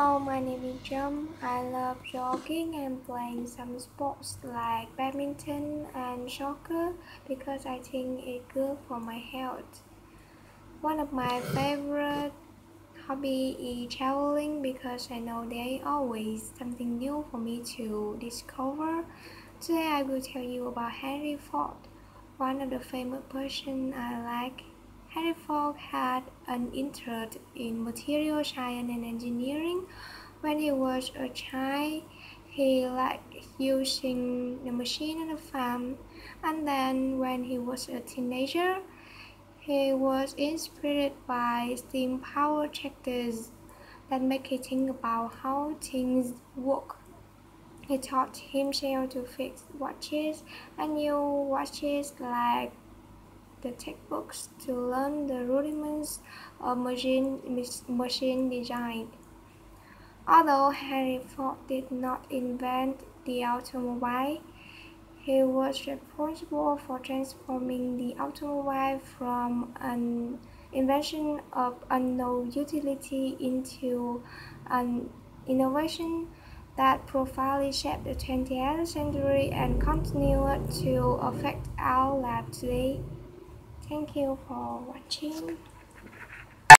Hello, my name is Jum. I love jogging and playing some sports like badminton and soccer because I think it's good for my health. One of my favorite hobby is traveling because I know there is always something new for me to discover. Today I will tell you about Henry Ford, one of the famous person I like. Henry Ford had an interest in material science and engineering. When he was a child, he liked using the machine on the farm, and then when he was a teenager, he was inspired by steam-powered tractors that make him think about how things work. He taught himself to fix watches and new watches like the textbooks to learn the rudiments of machine design. Although Henry Ford did not invent the automobile, he was responsible for transforming the automobile from an invention of unknown utility into an innovation that profoundly shaped the 20th century and continued to affect our lives today. Thank you for watching.